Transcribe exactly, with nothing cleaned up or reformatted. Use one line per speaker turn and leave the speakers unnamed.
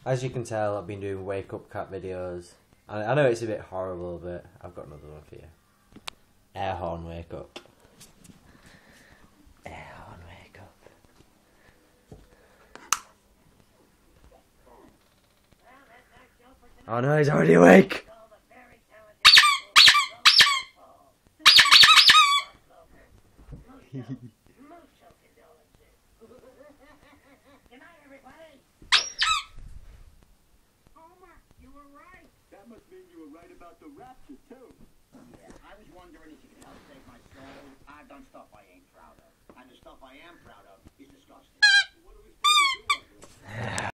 As you can tell, I've been doing wake up cat videos. I, I know it's a bit horrible, but I've got another one for you. Airhorn wake up. Airhorn wake up. Oh no, he's already awake!
That must mean you were right about the rapture, too.
Yeah, I was wondering if you could help save my soul. I've done stuff I ain't proud of. And the stuff I am proud of is disgusting.